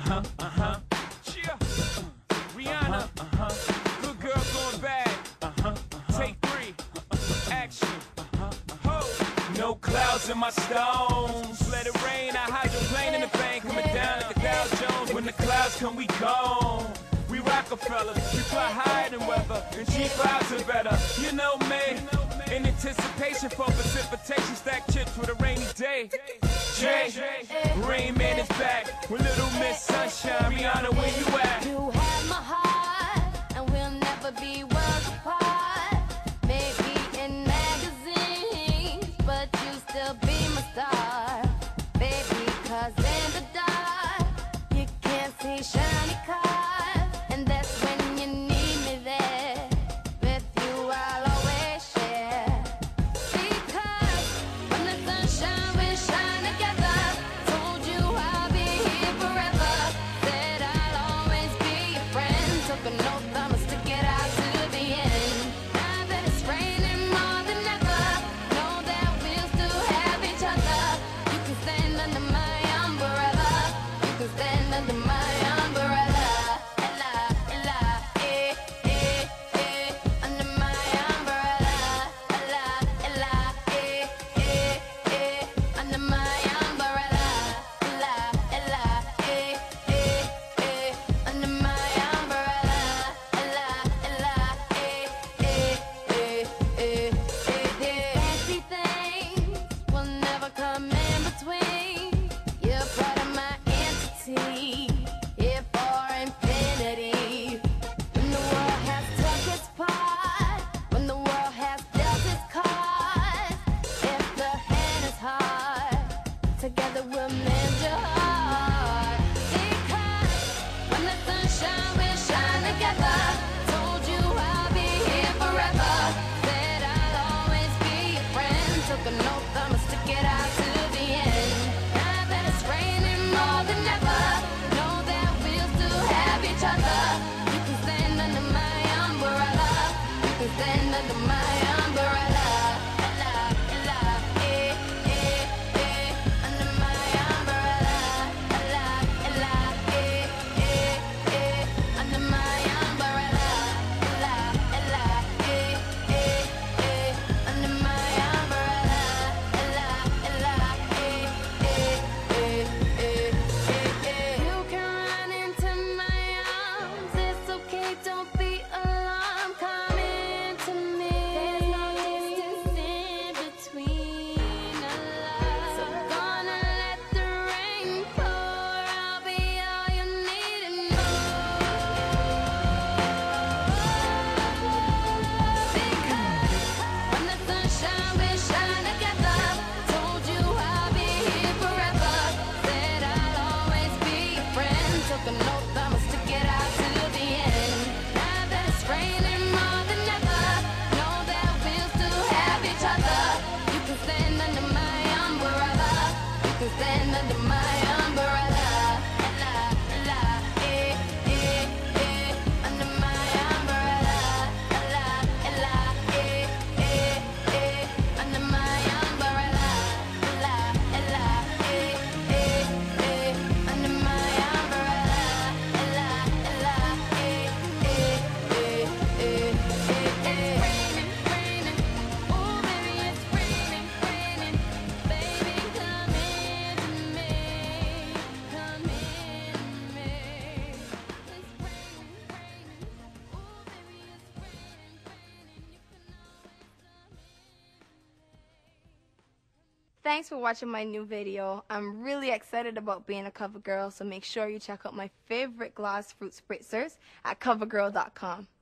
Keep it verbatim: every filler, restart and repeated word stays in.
uh-huh, uh-huh. Yeah. Uh, Rihanna, uh-huh. Good girl going bad. Uh-huh, uh-huh. Take three. Uh-huh. Action. Uh-huh, uh-huh. No clouds in my stones. Let it rain. I hydroplane in the bank. Coming down like a Dow Jones. When the clouds come, we gone. We Rockefellers. We fly higher than weather. And G fives are better. You know me. In anticipation for precipitation, stack chips with a rainy day. Jay, Rain Man is back with Little Miss Sunshine. Rihanna, where you at? You have my heart, and we'll never be worlds apart. Maybe in magazines, but you still be my star, baby. 'Cause in the dark, you can't see shiny cars, and that's when you need me there. With you, I'll always share. Because when the sunshine will shine together, told you I'll be here forever. Said I'll always be your friend. Took an oath, I'ma stick it out to the end. Now that it's raining more than ever, know that we'll still have each other. You can stand under my umbrella. You can stand under my umbrella. Ella, Ella, eh, eh, eh, under my umbrella. Ella, Ella, eh, eh, eh, under my umbrella. Ella, Ella, eh, eh, eh, under my umbrella. Ella, Ella, eh, eh, eh, eh, eh, eh. Fancy things will never come in between. You're part of my entity, here for infinity. When the world has took its part, when the world has dealt its cards, if the hand is hard, together we'll mend your heart. Because when the sunshine will shine together, told you I'll be here forever. Said I'll always be your friend. Took an oath, I'ma stick it out to the end. Now that it's raining more than ever, know that we'll still have each other. You can stand under my umbrella. You can stand under my umbrella. Ella, Ella, eh, eh, eh, under my umbrella. Ella, Ella, eh, eh, eh, under my umbrella. Ella, Ella, eh, eh, eh, under my umbrella. Ella, Ella, eh, eh, eh, eh, eh, eh. You can run into my arms. It's okay, don't be alarmed. Come into me. There's no distance in between us. So gonna let the rain pour. I'll be all you need and more. Because when the sunshine will shine together, told you I'll be here forever. Said I'll always be your friend. Took an oath, I'ma stick it out to the end. Now that it's raining more than ever, know that we'll still have each other. You can stand under my umbrella. You can stand under my umbrella. Ella, Ella, eh, eh, eh, under my umbrella. Ella, Ella, eh, eh, eh, under my umbrella. Ella, Ella, eh, eh, eh, under my umbrella. Ella, Ella, eh, eh, eh, eh, eh, eh. Raining, raining, oh baby, it's raining, raining. Baby, come into me, come into me. It's raining, raining, oh baby, it's raining, raining. You can always come in. Thanks for watching my new video. I'm really excited about being a cover girl, so make sure you check out my favorite glass fruit spritzers at cover girl dot com.